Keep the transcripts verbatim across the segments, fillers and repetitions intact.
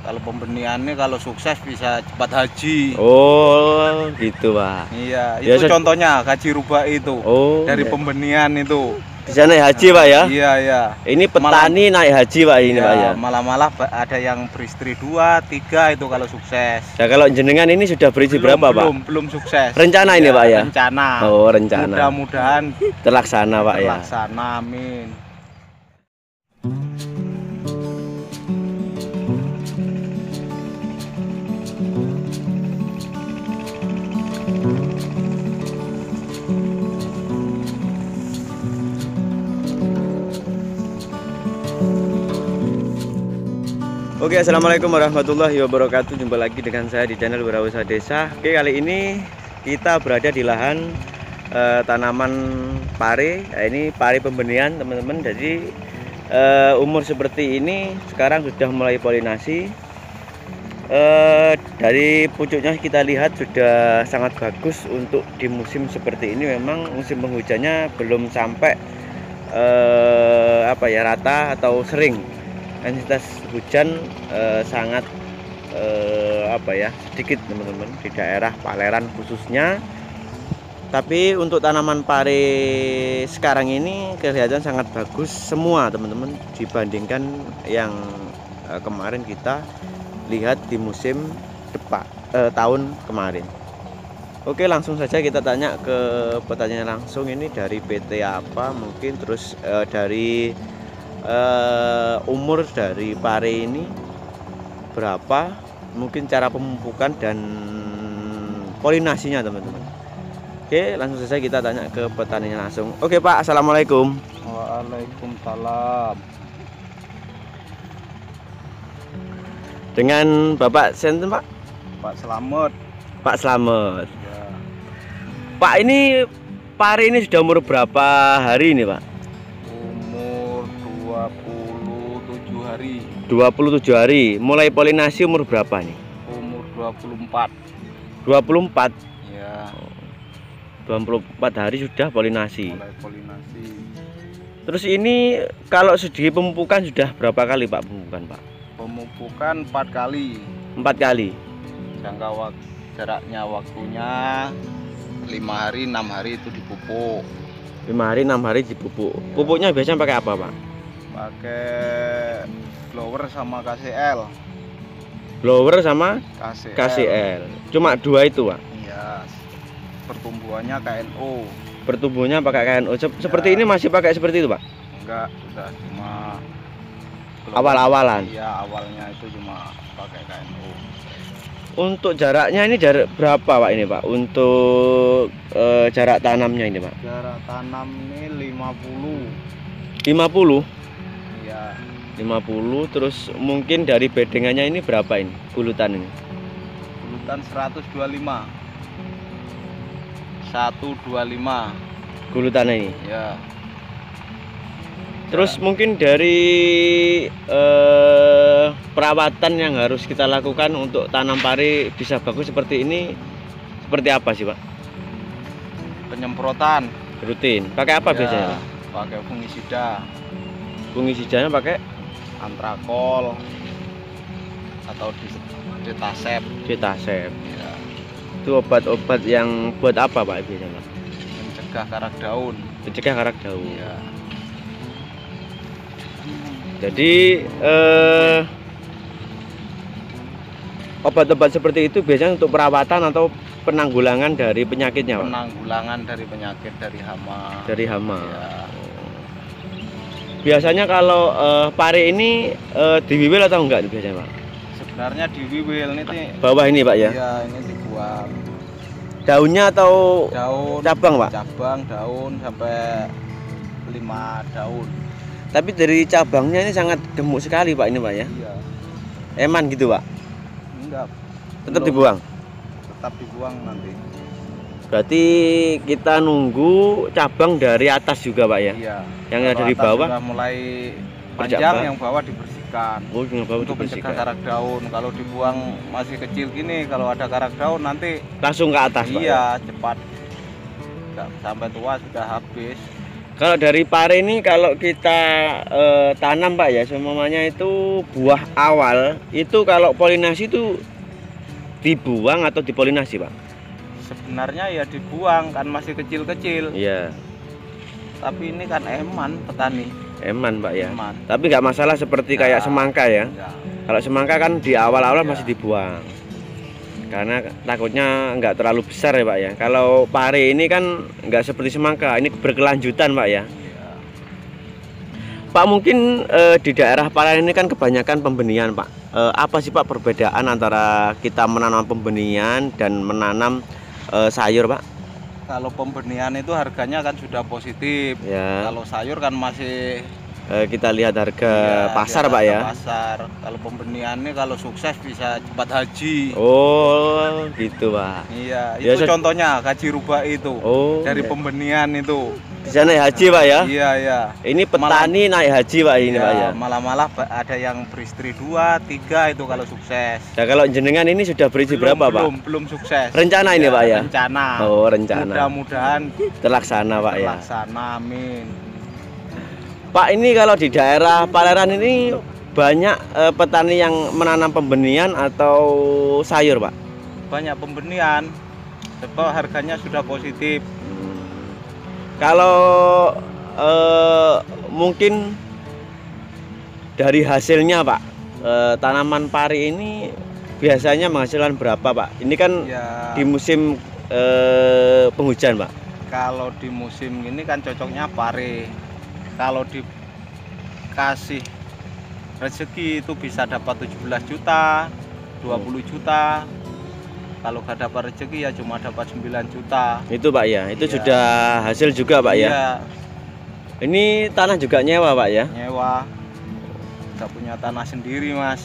Kalau pembeniannya kalau sukses bisa cepat haji. Oh, gitu, Pak. Iya, Ya, itu so- contohnya Haji Rubai itu. Oh, Dari ya. pembenian itu. Di sana naik haji, Pak ya? Iya, iya. Ini petani naik haji, Pak, ini, Iya, Pak ya. malah-malah ada yang beristri dua, tiga itu kalau sukses. Nah, kalau jenengan ini sudah berisi Belum, berapa, Pak? belum, belum sukses. Rencana ini, Iya, Pak ya? Rencana. Oh, rencana. Mudah-mudahan Terlaksana, Pak ya. terlaksana, amin. Oke, assalamualaikum warahmatullahi wabarakatuh. Jumpa lagi dengan saya di channel Wirausaha Desa. Oke, kali ini kita berada di lahan eh, tanaman pare. Nah, ini pare pembenihan, teman-teman. Jadi eh, umur seperti ini sekarang sudah mulai polinasi. Eh, dari pucuknya kita lihat sudah sangat bagus untuk di musim seperti ini. Memang musim penghujannya belum sampai eh, apa ya rata atau sering. Intensitas hujan eh, sangat eh, apa ya sedikit, teman-teman, di daerah Paleran khususnya. Tapi untuk tanaman pare sekarang ini kelihatan sangat bagus semua, teman-teman, dibandingkan yang eh, kemarin kita lihat di musim depan eh, tahun kemarin. Oke, langsung saja kita tanya ke petaninya langsung. Ini dari P T apa mungkin, terus eh, dari Uh, umur dari pare ini berapa, mungkin cara pemupukan dan polinasinya, teman-teman. Oke, langsung saja kita tanya ke petaninya langsung. Oke, Pak, assalamualaikum. Waalaikumsalam. Dengan Bapak Senten, Pak? Pak Slamet. Pak Slamet. Ya. Pak, ini pare ini sudah umur berapa hari ini, Pak? dua puluh tujuh hari. dua puluh tujuh hari. Mulai polinasi umur berapa nih? Umur dua puluh empat. dua puluh empat. Ya. dua puluh empat hari sudah polinasi. Mulai polinasi. Terus ini kalau segi pemupukan sudah berapa kali, Pak, pemupukan, Pak? Pemupukan empat kali. Empat kali. Jangka waktu jaraknya waktunya lima hari enam hari itu dipupuk. lima hari enam hari dipupuk. Ya. Pupuknya biasanya pakai apa, Pak? Pakai blower sama K C L. Blower sama K C L. K C L. Cuma dua itu, Pak? Iya. Pertumbuhannya K N O. Pertumbuhannya pakai K N O. Seperti Ya. ini masih pakai seperti itu, Pak? Enggak, sudah cuma awal-awalan. Iya, awalnya itu cuma pakai K N O. Untuk jaraknya ini jarak berapa, Pak, ini, Pak? Untuk e, jarak tanamnya ini, Pak? Jarak tanam ini lima puluh. lima puluh? Iya. lima puluh. Terus mungkin dari bedengannya ini berapa ini? Gulutan ini? Gulutan seratus dua puluh lima. seratus dua puluh lima. Gulutan ini? Ya. Terus mungkin dari eh, perawatan yang harus kita lakukan untuk tanam pare bisa bagus seperti ini, seperti apa sih, Pak? Penyemprotan Rutin. Pakai apa ya, biasanya, Pak? pakai fungisida. Fungisidanya pakai Antrakol atau Ditasep. Ditasep. Ya. Itu obat-obat yang buat apa, Pak, biasanya, Pak? Mencegah karak daun. Mencegah karak daun. Ya. Jadi eh, obat-obat seperti itu biasanya untuk perawatan atau penanggulangan dari penyakitnya, Pak? Penanggulangan dari penyakit, dari hama. Dari hama. Ya. Biasanya kalau eh, pare ini eh, diwiwil atau enggak biasanya, Pak? Sebenarnya diwiwil ini. Bawah ini, Pak, ya? Iya, ini dibuang. Daunnya atau Daun, cabang, Pak? Cabang, daun sampai lima daun. Tapi dari cabangnya ini sangat gemuk sekali, Pak, ini, Pak, ya? Iya. Eman gitu, Pak? Enggak. Tetap Belum. dibuang? Tetap dibuang nanti. Berarti kita nunggu cabang dari atas juga, Pak, ya? Iya. Yang Kalau ada di atas bawah sudah mulai panjang, berjambah. yang bawah dibersihkan. Oh, yang bawah untuk mencegah dibersihkan. karak daun. Kalau dibuang masih kecil gini, kalau ada karak daun nanti Langsung ke atas, Pak? iya, cepat. Nggak sampai tua sudah habis. Kalau dari pare ini kalau kita eh, tanam Pak ya, semuanya itu buah awal itu kalau polinasi itu dibuang atau dipolinasi Pak? Sebenarnya ya dibuang kan masih kecil-kecil. Iya. Tapi ini kan eman petani. Eman Pak ya. Eman. Tapi nggak masalah seperti Ya. kayak semangka ya. Ya. Kalau semangka kan di awal-awal Ya. masih dibuang. Karena takutnya nggak terlalu besar ya Pak ya. Kalau pare ini kan nggak seperti semangka, ini berkelanjutan Pak ya. Ya. Pak mungkin eh, di daerah pare ini kan kebanyakan pembenihan Pak. Eh, apa sih Pak perbedaan antara kita menanam pembenihan dan menanam eh, sayur Pak? Kalau pembenihan itu harganya kan sudah positif. Ya. Kalau sayur kan masih Eh, kita lihat harga ya, pasar di Pak harga ya. Pasar. Kalau pembenihan ini kalau sukses bisa cepat haji. Oh gitu Pak. Iya, Ya, itu saya- contohnya gaji rubah itu. Oh Dari ya. pembenihan itu. Bisa naik haji Pak ya. Iya, iya. Ini petani naik haji Pak ini Iya, Pak ya. malah-malah ba- ada yang beristri dua, tiga itu kalau sukses. Nah kalau jenengan ini sudah berisi Belum, berapa Pak? belum, belum sukses. Rencana ini, Iya, Pak, ya? Rencana. Oh rencana. Mudah-mudahan Terlaksana Pak ya. terlaksana, amin. Pak ini kalau di daerah Paleran ini banyak eh, petani yang menanam pembenihan atau sayur Pak? Banyak pembenihan, sebab harganya sudah positif. Kalau eh, mungkin dari hasilnya Pak, eh, tanaman pari ini biasanya menghasilkan berapa Pak? Ini kan Ya, di musim eh, penghujan Pak. kalau di musim ini kan cocoknya pare. Kalau dikasih rezeki itu bisa dapat tujuh belas juta, dua puluh juta. Kalau gak dapat rezeki ya cuma dapat sembilan juta. Itu Pak ya, itu Iya. sudah hasil juga Pak ya. Iya, Ini tanah juga nyewa Pak ya. nyewa. Gak punya tanah sendiri, Mas.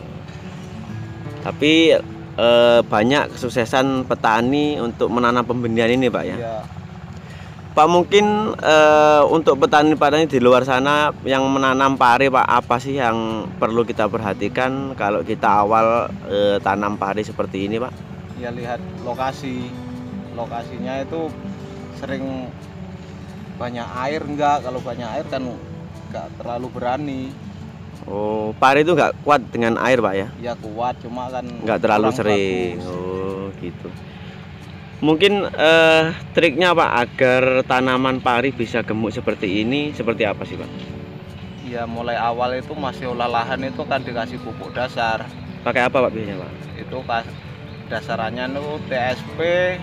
Tapi eh, banyak kesuksesan petani untuk menanam pembenihan ini Pak ya. Iya. Pak mungkin eh, untuk petani-petani di luar sana yang menanam pari Pak, apa sih yang perlu kita perhatikan kalau kita awal eh, tanam pari seperti ini Pak? Ya lihat lokasi. Lokasinya itu sering banyak air enggak? Kalau banyak air kan enggak terlalu berani. Oh, pari itu nggak kuat dengan air Pak ya? Ya kuat cuma kan Nggak terlalu kurang sering. bagus. Oh gitu. Mungkin eh, triknya Pak agar tanaman pari bisa gemuk seperti ini seperti apa sih Pak? Ya mulai awal itu masih olah lahan itu kan dikasih pupuk dasar. Pakai apa Pak biasanya Pak? Itu kas dasarannya itu T S P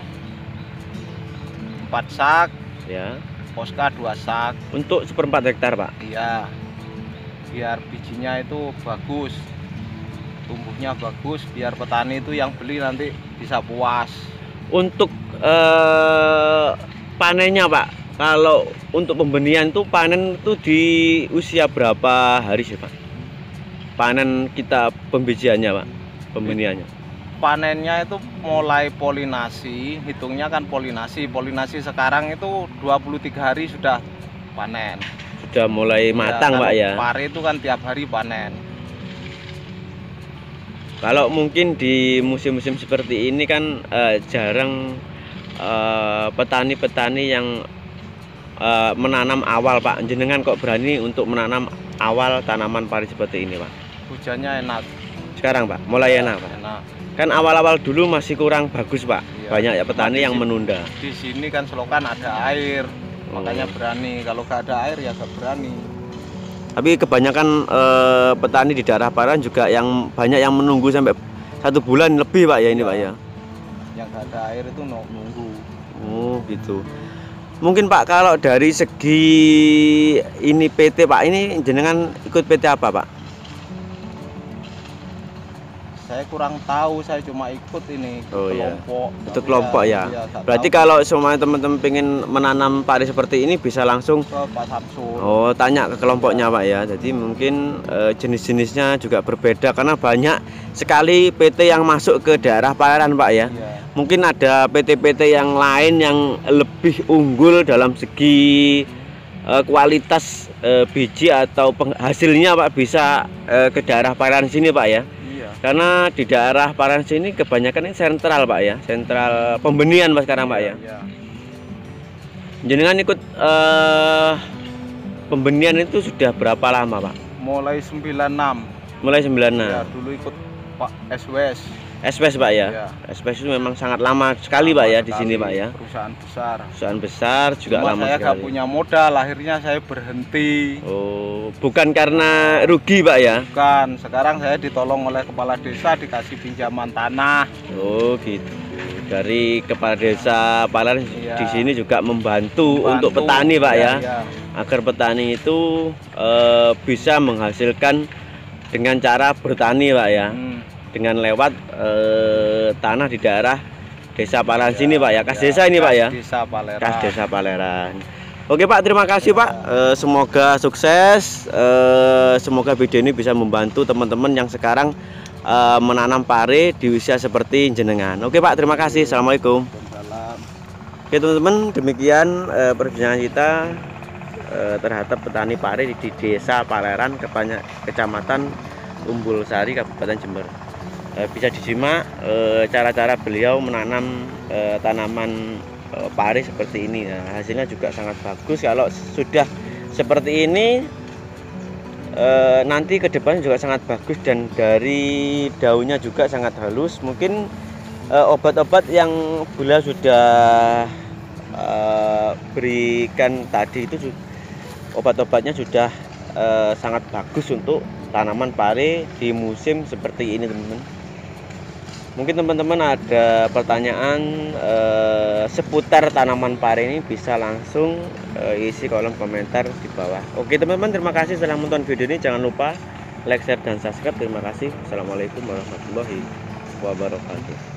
empat sak, Ya. Posca dua sak. Untuk seperempat hektar Pak. Iya. Biar bijinya itu bagus. Tumbuhnya bagus biar petani itu yang beli nanti bisa puas. Untuk eh, panennya Pak, kalau untuk pembenihan itu panen itu di usia berapa hari sih Pak? Panen kita pembijiannya Pak, pembenihannya. Panennya itu mulai polinasi, hitungnya kan polinasi. Polinasi sekarang itu dua puluh tiga hari sudah panen. Sudah mulai matang Ya, Pak kalau ya. Pare itu kan tiap hari panen. Kalau mungkin di musim-musim seperti ini kan eh, jarang eh, petani-petani yang eh, menanam awal Pak. Jenengan kok berani untuk menanam awal tanaman pari seperti ini Pak? Hujannya enak. Sekarang Pak, mulai enak Pak. Enak. Kan awal-awal dulu masih kurang bagus Pak. Iya. Banyak ya petani Nah, di yang sini- menunda. Di sini kan selokan ada air, makanya Oh. berani. Kalau gak ada air ya gak berani. Tapi kebanyakan eh, petani di daerah Paran juga yang banyak yang menunggu sampai satu bulan lebih Pak ya ini Iya. Pak ya. Yang gak ada air itu no- nunggu. Oh gitu. Mungkin Pak kalau dari segi ini P T Pak, ini jenengan ikut P T apa Pak? Saya kurang tahu, saya cuma ikut ini ikut Oh, iya. kelompok. Itu Tapi kelompok ya. iya, gak Berarti tahu. kalau semua teman-teman pengen menanam pari seperti ini bisa langsung ke Pak Samsul. oh tanya ke kelompoknya Pak ya. Jadi mungkin eh, jenis-jenisnya juga berbeda karena banyak sekali P T yang masuk ke daerah Paran Pak ya. Iya. Mungkin ada P T-P T yang lain yang lebih unggul dalam segi eh, kualitas eh, biji atau hasilnya Pak bisa eh, ke daerah Paran sini Pak ya. Iya. Karena di daerah Paran sini kebanyakan ini sentral Pak ya, sentral pembenihan Mas sekarang Pak ya. Iya. Jenengan ikut eh, pembenihan itu sudah berapa lama, Pak? Mulai sembilan enam. Mulai sembilan puluh enam. Ya, dulu ikut Pak S W S. S P S, Pak ya. Ya. S P S itu memang sangat lama sekali, Pak ya, di sini, Pak ya. Perusahaan besar. Perusahaan besar juga Cuma lama saya sekali. nggak punya modal, akhirnya saya berhenti. Oh, bukan karena rugi, Pak ya? Bukan, sekarang saya ditolong oleh kepala desa, dikasih pinjaman tanah. Oh, gitu. Dari kepala desa Paleran Iya. di sini juga membantu, Membantu, untuk petani, Pak ya. iya. Agar petani itu eh, bisa menghasilkan dengan cara bertani, Pak ya. Hmm. Dengan lewat eh, tanah di daerah desa Paleran sini, Pak ya. Kas Ya, desa ini, Pak ya. Kas Desa Paleran. Kas desa Paleran. Oke, Pak, terima kasih, Pak. Eh, semoga sukses. Eh, semoga video ini bisa membantu teman-teman yang sekarang eh, menanam pare di usia seperti jenengan. Oke, Pak, terima kasih. Assalamualaikum. Waalaikumsalam. Oke, teman-teman, demikian eh, perbincangan kita eh, terhadap petani pare di, di desa Paleran, Kecamatan Umbul Sari, Kabupaten Jember. Eh, bisa disimak eh, cara-cara beliau menanam eh, tanaman eh, pare seperti ini. Nah, hasilnya juga sangat bagus. Kalau sudah seperti ini eh, nanti ke depannya juga sangat bagus, dan dari daunnya juga sangat halus. Mungkin eh, obat-obat yang beliau sudah eh, berikan tadi itu su- obat-obatnya sudah eh, sangat bagus untuk tanaman pare di musim seperti ini, teman-teman. Mungkin teman-teman ada pertanyaan eh, seputar tanaman pare ini, bisa langsung eh, isi kolom komentar di bawah. Oke, teman-teman, terima kasih telah menonton video ini. Jangan lupa like, share, dan subscribe. Terima kasih. Assalamualaikum warahmatullahi wabarakatuh.